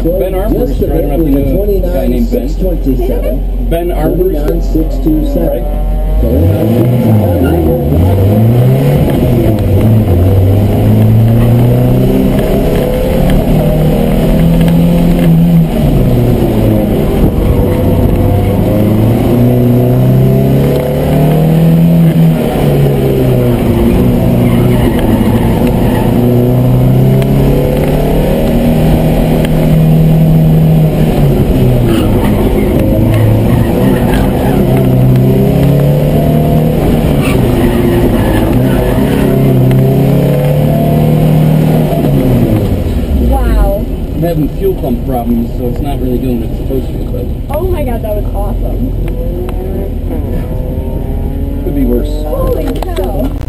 Ben Armour's just a driving up bit the with new guy named Ben. 29,627. Ben Armour's. 29,627. Right. 29,627. Having fuel pump problems, so it's not really doing what it's supposed to, but Oh my god, that was awesome. could be worse. Holy cow.